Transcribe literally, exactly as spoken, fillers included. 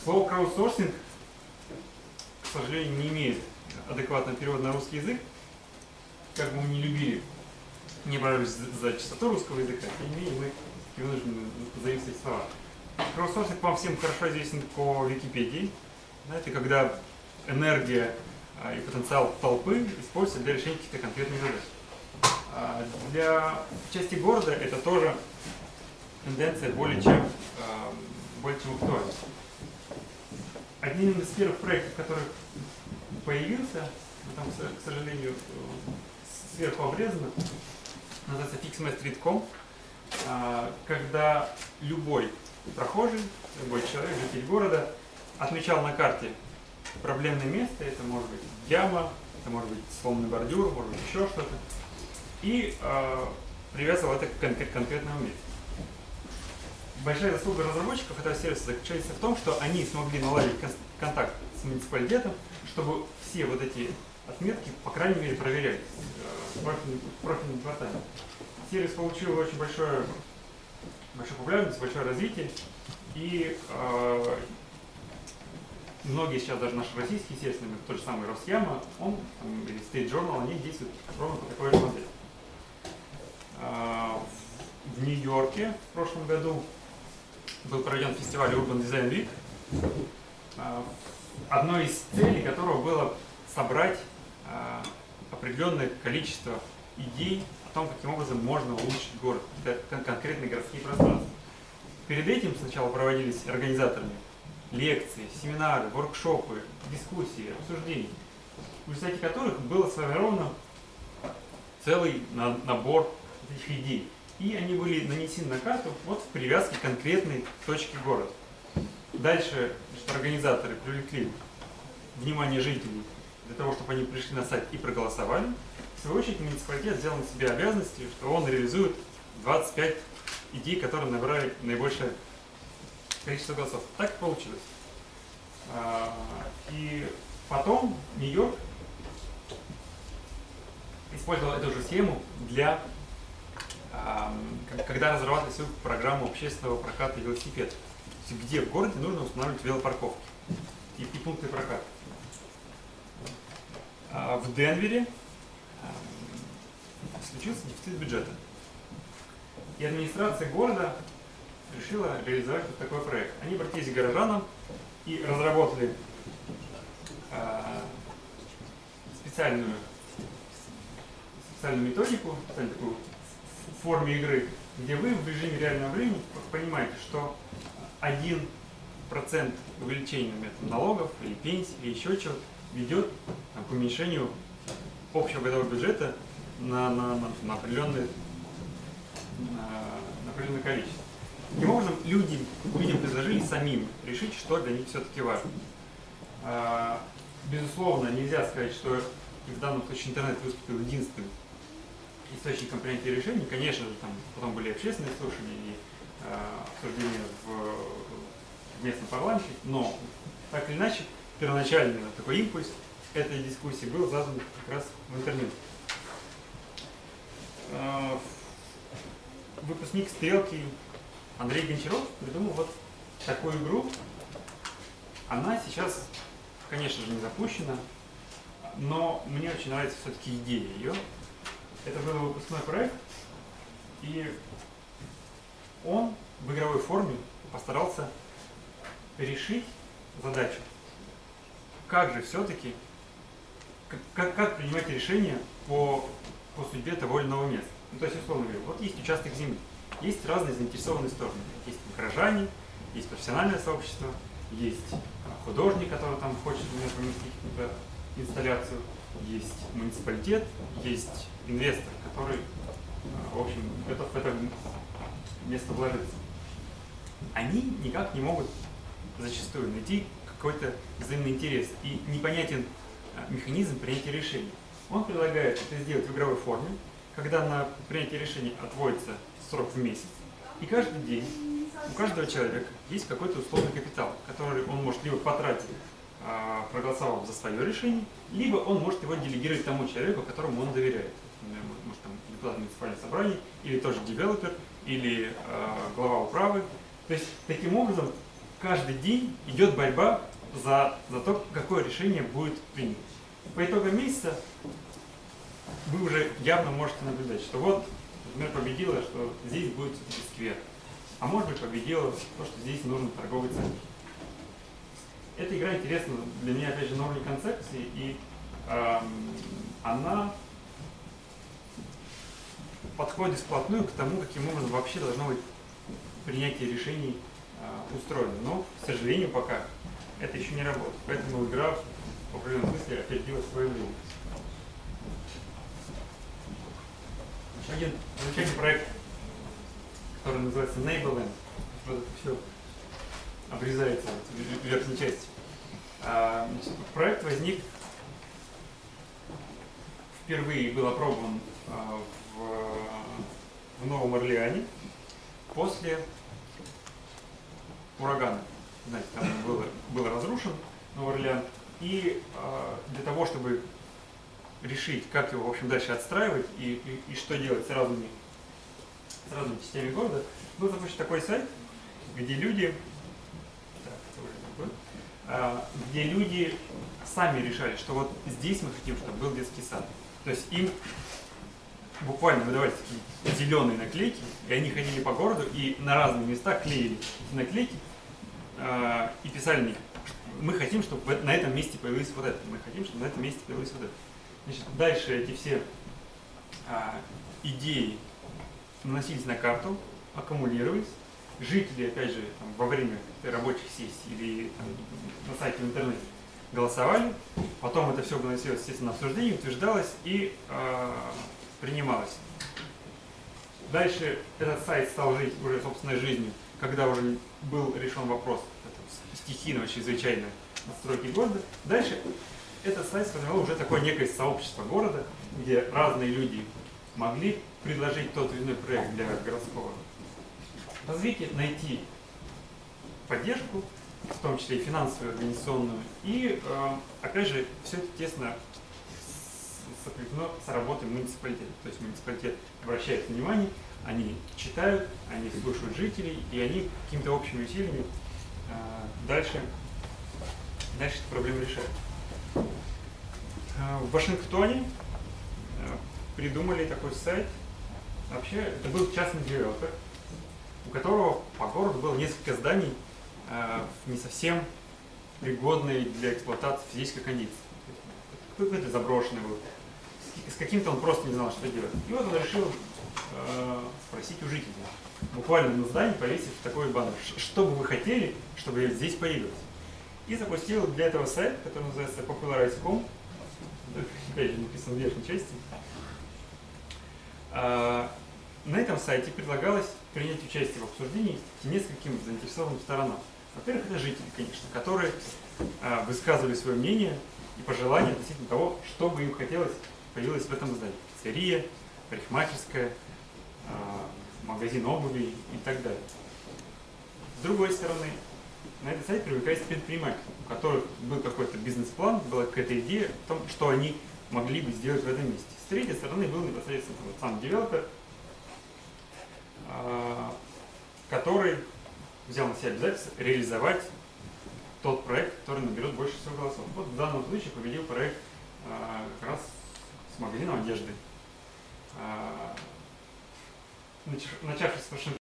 Слово краудсорсинг, к сожалению, не имеет адекватного перевода на русский язык. Как бы мы не любили, не боролись за чистоту русского языка, тем не менее мы вынуждены заимствовать слова. Краудсорсинг вам всем хорошо известен по Википедии. Это когда энергия и потенциал толпы используются для решения каких-то конкретных задач. Для части города это тоже тенденция более чем, более чем актуальна. Одним из первых проектов, который появился, там, к сожалению, сверху обрезано, называется fixmap точка ком, когда любой прохожий, любой человек, житель города отмечал на карте проблемное место, это может быть яма, это может быть сломанный бордюр, может быть еще что-то, и э, привязывал это к кон конкретному месту. Большая заслуга разработчиков этого сервиса заключается в том, что они смогли наладить контакт с муниципалитетом, чтобы все вот эти отметки, по крайней мере, проверялись в профильном, профильном департаменте. Сервис получил очень большое, большую популярность, большое развитие, и э, многие сейчас, даже наши российские сервисы, тот же самый Росяма, он, там, или State Journal, они действуют ровно по такой же модели. Э, в Нью-Йорке в прошлом году был проведен фестиваль Urban Design Week, э, одной из целей которого было собрать э, определенное количество идей о том, каким образом можно улучшить город, кон конкретные городские пространства. Перед этим сначала проводились организаторами лекции, семинары, воркшопы, дискуссии, обсуждения, в результате которых было сформировано целый набор этих идей. И они были нанесены на карту вот в привязке к конкретной точке города. Дальше значит, организаторы привлекли внимание жителей для того, чтобы они пришли на сайт и проголосовали. В свою очередь муниципалитет взял на себя обязанности, что он реализует двадцать пять идей, которые набрали наибольшее количество голосов. Так и получилось. И потом Нью-Йорк использовал эту же схему для, когда разрабатывали свою программу общественного проката велосипедов, где в городе нужно устанавливать велопарковки и, и пункты проката. В Денвере случился дефицит бюджета. И администрация города решила реализовать вот такой проект. Они обратились к горожанам и разработали э, специальную, специальную методику, специальную такую форме игры, где вы в режиме реального времени понимаете, что один процент увеличения например, налогов или пенсий или еще чего-то ведет там, к уменьшению общего годового бюджета на, на, на, на, определенное, на, на определенное количество. Таким образом, люди, людям предложили самим решить, что для них все-таки важно. А, безусловно, нельзя сказать, что в данном случае интернет выступил единственным источником принятия решений. Конечно же, там потом были общественные слушания и а, обсуждения в, в местном парламенте, но так или иначе, первоначальный такой импульс этой дискуссии был задан как раз в интернете. А, выпускник «Стрелки» Андрей Гончаров придумал вот такую игру. Она сейчас, конечно же, не запущена, но мне очень нравится все-таки идея ее. Это был выпускной проект, и он в игровой форме постарался решить задачу, как же все-таки, как, как принимать решения по, по судьбе того или иного места. Ну, то есть, условно говоря, вот есть участок земли. Есть разные заинтересованные стороны. Есть горожане, есть профессиональное сообщество, есть художник, который там хочет поместить какую-то инсталляцию, есть муниципалитет, есть инвестор, который, в общем, готов в это место вложиться. Они никак не могут зачастую найти какой-то взаимный интерес и непонятен механизм принятия решений. Он предлагает это сделать в игровой форме, когда на принятие решений отводится срок в месяц, и каждый день у каждого человека есть какой-то условный капитал, который он может либо потратить, проголосовав за свое решение, либо он может его делегировать тому человеку, которому он доверяет. Может, там, депутат муниципального собрания, или тоже девелопер, или э, глава управы. То есть, таким образом, каждый день идет борьба за, за то, какое решение будет принято. По итогам месяца вы уже явно можете наблюдать, что вот, например, победило, что здесь будет все-таки сквер. А может быть, победило то, что здесь нужен торговый центр. Эта игра интересна для меня, опять же, на уровне концепции, и э, она подходит вплотную к тому, каким образом вообще должно быть принятие решений э, устроено. Но, к сожалению, пока это еще не работает. Поэтому игра в определенном смысле опередила свое время. Еще один замечательный проект, который называется Neighborland. Вот это все обрезается в верхней части. А, проект возник впервые, был опробован а, в, в Новом Орлеане после урагана. Знаете, там был, был разрушен Новый Орлеан. И а, для того, чтобы решить, как его, в общем, дальше отстраивать и, и, и что делать с разными, с разными частями города, был запущен такой сайт, где люди, так, это уже такой, а, где люди сами решали, что вот здесь мы хотим, чтобы был детский сад. То есть им буквально выдавали такие зеленые наклейки, и они ходили по городу и на разные места клеили эти наклейки а, и писали на них: мы хотим, чтобы на этом месте появилось вот это, мы хотим, чтобы на этом месте появилось вот это. Значит, дальше эти все а, идеи наносились на карту, аккумулировались. Жители, опять же, там, во время рабочих сессий или там, на сайте в интернете голосовали. Потом это все выносилось, естественно, на обсуждение, утверждалось и э, принималось. Дальше этот сайт стал жить уже собственной жизнью, когда уже был решен вопрос стихийного, чрезвычайной настройки города. Дальше этот сайт сформировал уже такое некое сообщество города, где разные люди могли предложить тот или иной проект для городского развития, найти поддержку, в том числе и финансовую, организационную. И, э, опять же, все это тесно сопряжено с работой муниципалитета. То есть муниципалитет обращает внимание, они читают, они слушают жителей, и они какими-то общими усилиями э, дальше, дальше эту проблему решают. Э, в Вашингтоне э, придумали такой сайт. Вообще, это был частный девелопер, у которого по городу было несколько зданий, э, не совсем пригодные для эксплуатации физической кондиции. Какой-то заброшенный был. С каким-то он просто не знал, что делать. И вот он решил э, спросить у жителей. Буквально на здании повесить такой баннер: что бы вы хотели, чтобы здесь появилось. И запустил для этого сайт, который называется популярайз точка ком. Опять же написан в верхней части. А, на этом сайте предлагалось принять участие в обсуждении нескольким заинтересованным сторонам. Во-первых, это жители, конечно, которые а, высказывали свое мнение и пожелания относительно того, что бы им хотелось появилось в этом здании. Пиццерия, парикмахерская, а, магазин обуви и так далее. С другой стороны, на этот сайт привлекались предприниматели, у которых был какой-то бизнес-план, была какая-то идея о том, что они могли бы сделать в этом месте. С третьей стороны был непосредственно вот сам девелопер, который взял на себя обязательство реализовать тот проект, который наберет больше всего голосов. Вот в данном случае победил проект как раз с магазином одежды. Начавшись с